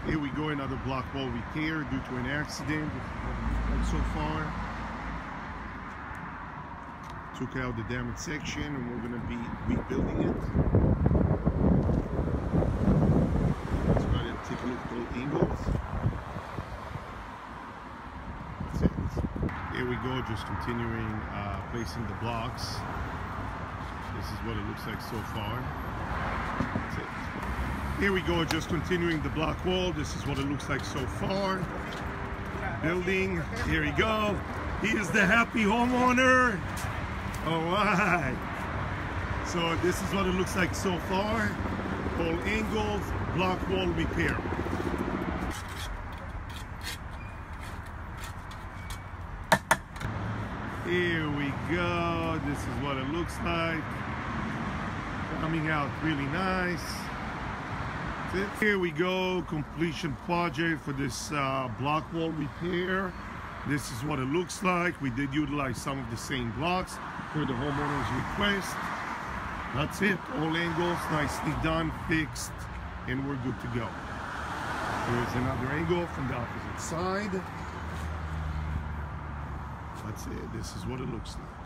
Here we go, another block wall repair due to an accident. And so far, took out the damaged section and we're going to be rebuilding it. Let's try to take a look at all angles. That's it. Here we go, just continuing placing the blocks. This is what it looks like so far. That's it. Here we go, just continuing the block wall. This is what it looks like so far. Building, here we go. He is the happy homeowner. All right. So this is what it looks like so far. All angles, block wall repair. Here we go. This is what it looks like. Coming out really nice. Here we go, completion project for this block wall repair. This is what it looks like. We did utilize some of the same blocks for the homeowner's request. That's it, all angles nicely done, fixed, and we're good to go. Here's another angle from the opposite side. That's it, this is what it looks like.